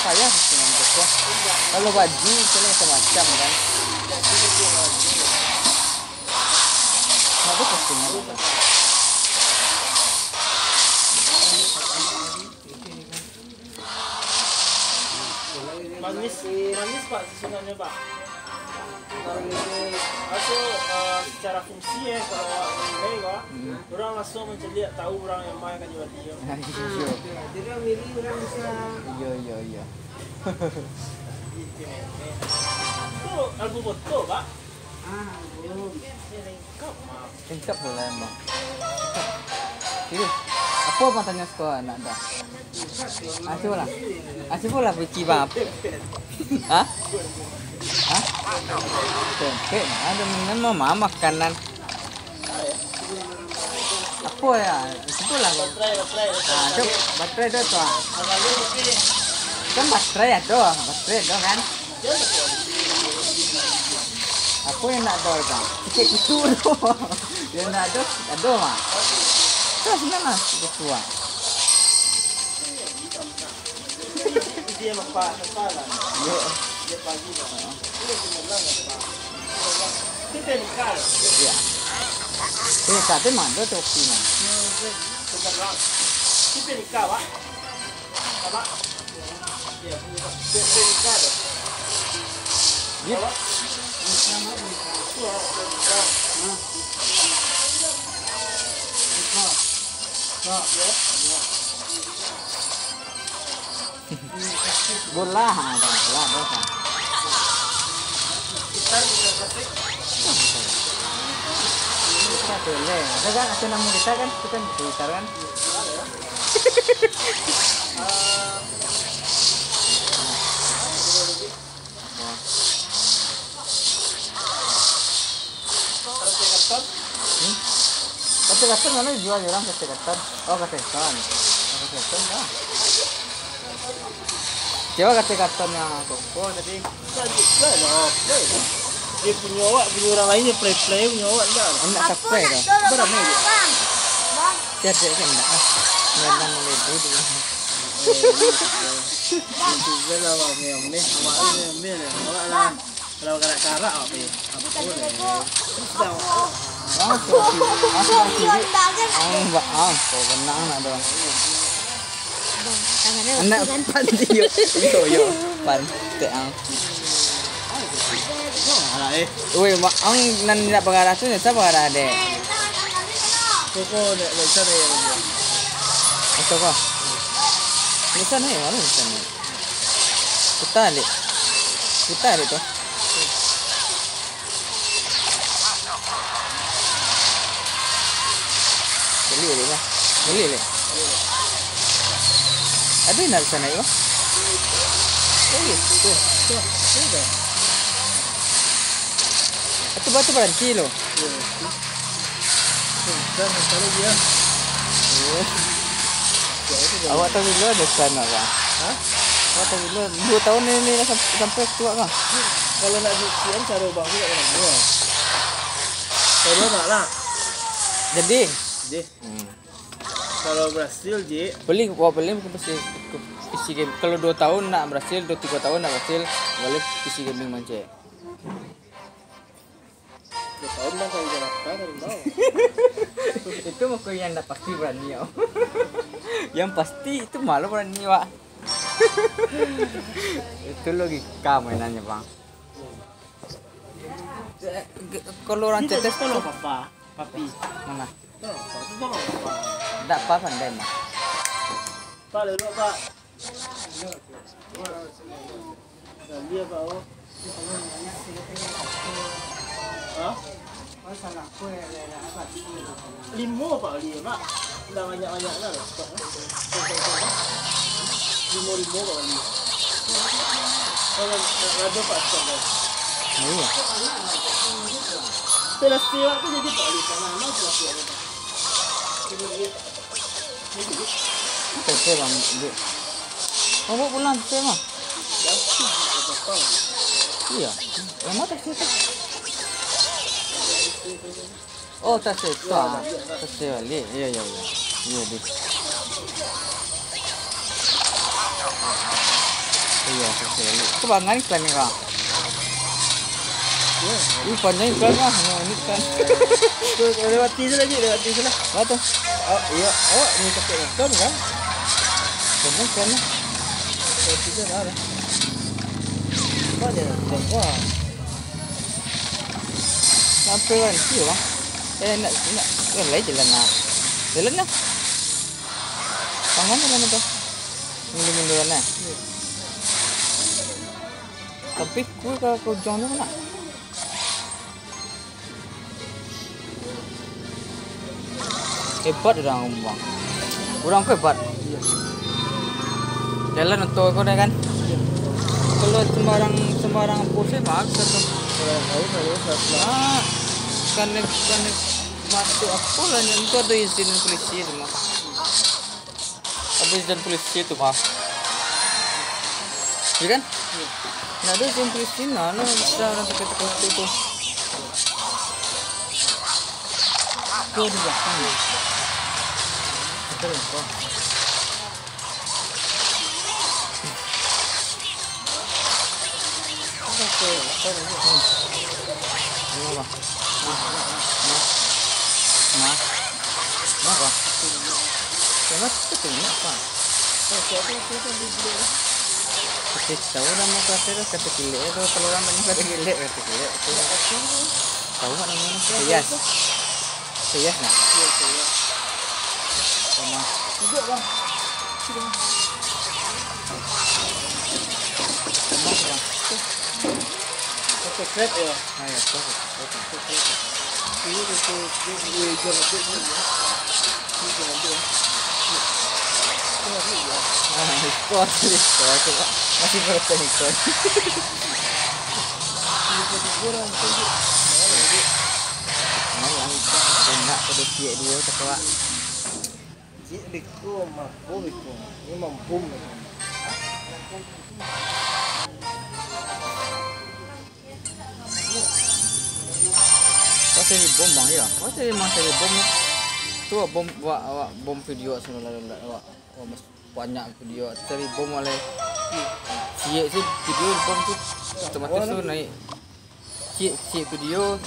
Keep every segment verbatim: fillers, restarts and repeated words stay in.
payah dengan itu. Kalau baju itu macam-macam kan. Ada postingnya apa? Manis, manis Pak susunannya Pak. Atau uh, secara fungsi ya kalau ini kok, hmm. orang langsung menceliak tahu orang yang main kan jual dia. Iya. Jadi orang milih orang bisa. Iya iya iya. Itu album foto Pak. Ah, belum. Lengkap maaf. Lengkap boleh emang. Ini apa matanya sekolah anak dah? Asyik lah. Asyik pula bici bab. Hah? Hah? Tempe, ada mana mau makanan. Apa ya? Itu lah. Baterai, baterai. Ah, tu baterai tu tu. Kan baterai ya tu, baterai tu kan. Apa yang nak tu kan? Sikit kutu tu. Yang nak tu, ada mah. Terus mana ketua? Dia nampak kepala. Yo. Dia pagi dah. Ini sebenarnya Pak. Kita nikah. Ya. Eh, tapi mana tu sini? Sebenarnya kita nikah Pak. Apa? Ya, kita nikah. Ya. Bola ada, bola ada. Kita bisa kasih. Kita boleh. Ada kan ada nama kita kan, kita kan bisa kan. Kata-kata mana jual orang kata-kata? Oh kata-kata. Kata-kata dah. Coba kata-katanya Koko tadi. Play lah, play. Dia punya awak, punya orang lainnya play play punya awak enggak. Enak tak play dah. Berapa ni? Jadi kan enggak. Memang lebih dulu. Juga lah awak ni, ni awak ni, ni awak lah. Kalau karak-karak apa ni? Apa boleh? Sudah. Ah, tu. Ah, tu. Ah, mbak, ah, kau benang nak doang. Anak panti yo. Yo yo. Panti ang. Alah eh. Oi, mak ang nan nak pengarah tu ni siapa pengarah dek? Koko nak baca ni yang dia. Itu kau. Lisan ni, mana lisan ni? Kita ni. Kita ni tu. Beli ni lah. Beli ni. Ada nak sana yo? Oh, tu. Tu. Tu. Itu batu berhenti loh. Dan kalau dia. Awak tahu dulu ada sana kah? Hah? Awak tahu dulu dua tahun ini sampai tua kah? Kalau nak cucian cara bang tu tak nak buat. Kalau nak lah. Jadi. Jadi. Hmm. Kalau berhasil je. Beli, bawa beli mungkin pasti P C game. Kalau dua tahun nak berhasil, dua tiga tahun nak berhasil, boleh P C gaming manje. Dua tahun dah kalau jalan kan tahu. Itu mungkin yang dah pasti berani ya. Yang pasti itu malu berani Pak. Itu logika mainannya bang. Kalau orang cetek tolong papa, papi. Mana? Tolong, tolong papa. Tak apa pandai mah. Pak, duduk Pak. Dan dia Pak. Oh. Hah? Masalah kue ada apa sih? Lima Pak dia Pak. Dah banyak-banyak dah. Lima lima Pak dia. Kalau ada Pak stok dah. Iya. Setelah sewa tu jadi Pak dia sana mana setelah sewa tu. Oke bang. Oh mau pulang sih mah? Iya. Yang mana taksi tu? Oh taksi tu. Taksi balik. Iya iya iya. Iya di. Iya, sekali. Kebangan iklan nih kak. Ya. Ih, panjang iklan lah. Ini kan. Tuh lewati sana je, lewati sana. Apa tuh? Oh iya, oh ini pakai nonton kan? Panjang iklan lah. Lewati sana ada. Kau dia nonton wah. Sampai kan sih bang. Eh nak nak eh lain jalan lah. Jalan lah. Pangan jalan itu. Mundur-munduran lah. Tapi kue kalau kau jangan mana? Hebat orang bang. Orang kau hebat. Jalan untuk kau kan. Kalau sembarang sembarang pusing mak satu. Tahu tahu tahu. Ah, kan kan masuk apa lah yang itu ada izin polisi itu mah. Ada izin polisi itu mah. Iya kan? Nah ada izin polisi nah, nah bisa orang terkait itu. Itu di belakang. Betul kok. Oke, oke. Ini apa? Nah, nah, nah, apa? Kenapa itu ini apa? Oh, siapa siapa di sini? Kita tahu nama kelasnya kata gile itu teluran banyak kata gile kata gile. Tahu nggak namanya? Sias. Sias nak? Iya, iya. Sama. Duduk bang. Sini bang. Sama bang. Oke, krep ya. Ayo, tuh. Ini itu dia jual apa ni? Ini jual apa? Jual apa ya? Ah, ikut, ikut, ikut. Masih berapa ikut? Ini jadi kurang tunjuk. Nah, yang enak pada siap dua terkuat. Cik biko mah, bom biko. Ini mah bom. Kau cari bom bang ya? Kau cari mana cari bom? Tu bom, wak, wak, bom video semua lalu lalu, wak, wak mas banyak video. Cari bom oleh, siap sih video bom tu otomatis tu naik. Siap siap video.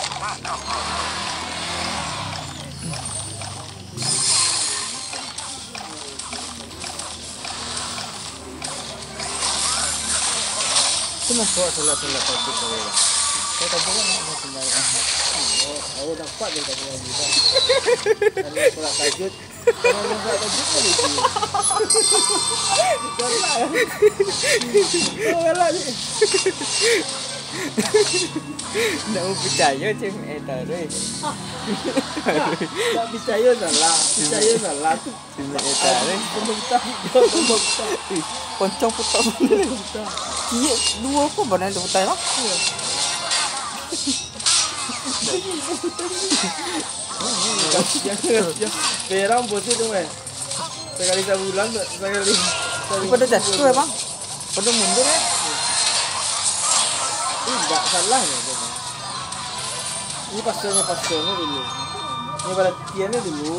Cuma kau salah salah tadi kau ya. Kau tahu kan apa sebenarnya? Oh, aku dapat dia tadi lagi tak. Kalau surat tajud, kalau surat tajud kan itu. Salah. Oh, salah ni. Tak mau percaya cem eh tak deh. Tak percaya salah. Percaya salah tu. Cem eh tak deh. Pembentang, pembentang. Poncong putar bener. Iya dua apa benar tu putar lah. Jangan, perang bosan tu meh. Sekali sebulan, sekali. Pada jatuh ya bang. Pada mundur ya. Ini tak salah ni. Ini pasirnya pasirnya dulu. Ini pada tiannya dulu.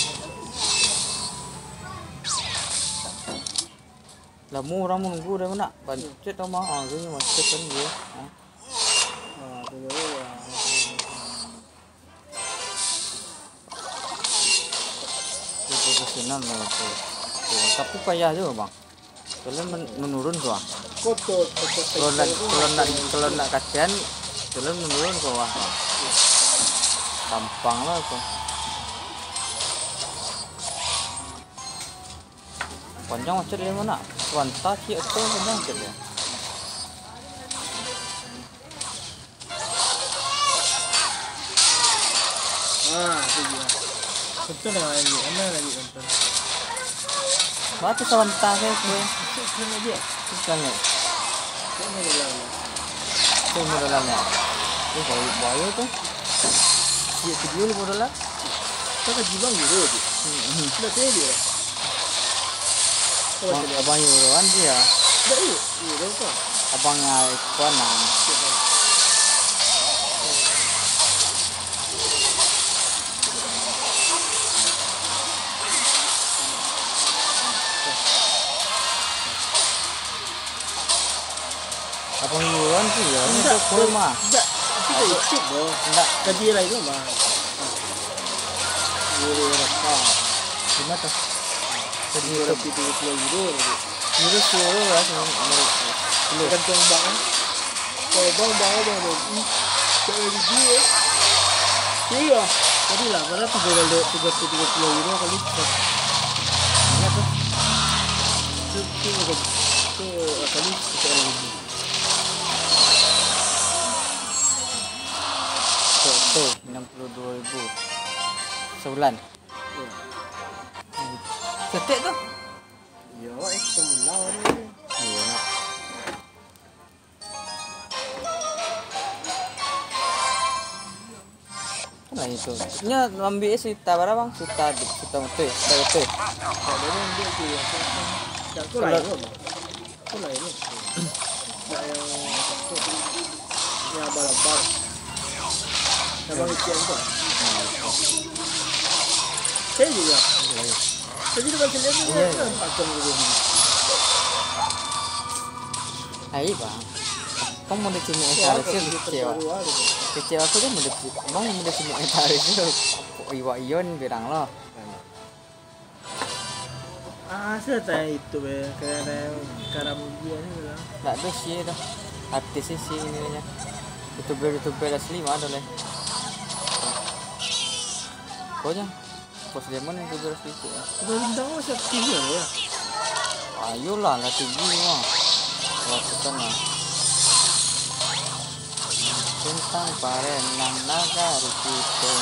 Lah mu orang menunggu dah mana? Pancet tau mah. Ah, ini macet kan dia. Ah, tu dia. Profesional lah tu. Tapi payah juga bang. Kalau men- menurun tu ah. Kotor, kotor. Kalau nak kalau nak kalau nak kasihan, kalau menurun ke bawah. Gampang lah tu. Panjang macet dia mana? Wanta cik tu panjang macet dia. Ah, tu dia. Betul lah lagi. Mana lagi betul. Batu sawanta saya tu. Sekarang lagi. Bukan ni. Sekarang lagi. Tu modelan ni. Tu bayu bayu tu. Cik video ni modelan. Kau kan jiwang dulu tu. Sudah saya dia. Abang abang yuran dia. Dah yuk. Yuk, dah kau. Abang ngai kuanang. Apa bulan sih ya? Ini Enggak, tuh mah. Enggak, kita ikut dong. Enggak. Gaji lah itu mah. Guru rekam. Gimana tuh? Jadi Guru itu itu puluh euro. itu seluruh lah seluruh. Tergantung bang. Kalau bang bang bang bang. Kalau di dia. Iya. Tadi lah, karena tiga kali tiga puluh tiga puluh euro kali. Ini tuh Itu itu itu kali tiga ribu. tuh tuh enam puluh dua ribu sebulan. Cetek tuh. Iya, itu melawan. Iya. Nak. Nah itu, nya ambil suta berapa bang? Suta, suta betul, suta betul. Kalau yang dia dia tak tu lain tu. Tu lain tu. Tak yang yang abal-abal. Abang ikan tu. Saya juga. Jadi tu macam ni tu pakai dulu. Ayo bang, kamu mau dicini entar sih kecewa. Kecewa aku kan mau dicini, bang mau dicini entar sih. Iwa ion bilang loh. Ah, saya tahu itu be, kayak karam dia ni lah. Nggak ada sih itu, artis sih ininya. Youtuber youtuber asli mah ada leh. Pokoknya, pos lemon youtuber asli itu. Sudah bintang macam tinggi ya. Ayolah nggak tinggi mah. Waktu sana. Tentang parenang nagari kita.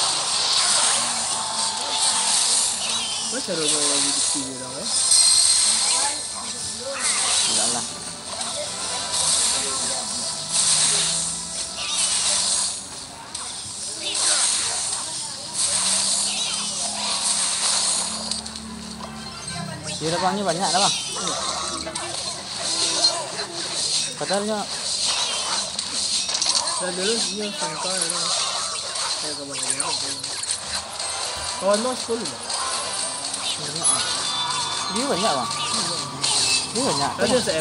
Macam rumah yang di sini lah eh. Enggak lah. Di depannya banyak dah bang. Padahalnya Dan dulu dia sangka ya. Saya kebanyakan. Kawan mas sepuluh. banyak ah. Dia banyak bang. Dia banyak. Ada C M.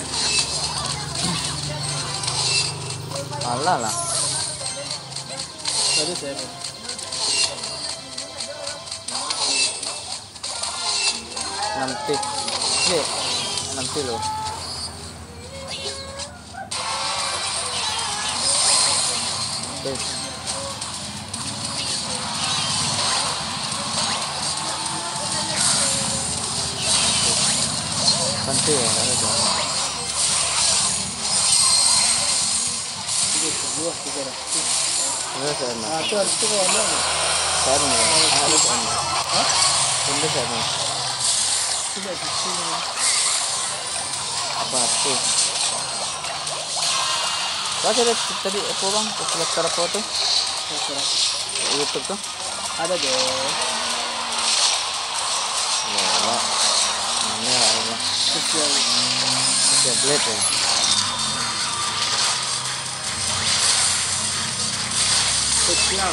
Alah lah. Ada C M. Nanti. Ye. Nanti loh. Oke. Nanti ya, ada tuh. Tiga dua tiga dah. Ada saya mah. Ah tu tu kawan mana? Saya mah. Ada saya mah. Hah? Benda saya mah. Tidak di sini. Apa tuh? Kau ada tadi apa bang? Daftar apa tuh? YouTube tuh? Ada deh. Ya. Ini ada. Sosial. Tablet ya. Sosial.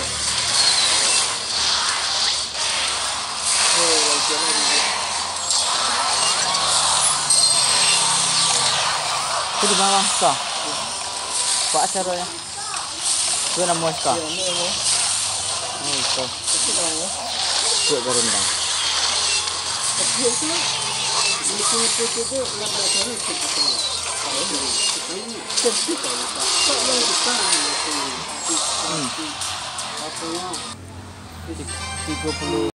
Oh, jangan. Itu di bawah kah? Pak acaranya? Itu nama kah? Ya, ni mo. Oh itu. Itu mo. Cek berendang. Tapi itu itu itu itu enggak ada cara untuk itu. Kalau ini ini cerdik kalau tak. Tak yang kita itu. Hmm. Apa ya? Tiga puluh.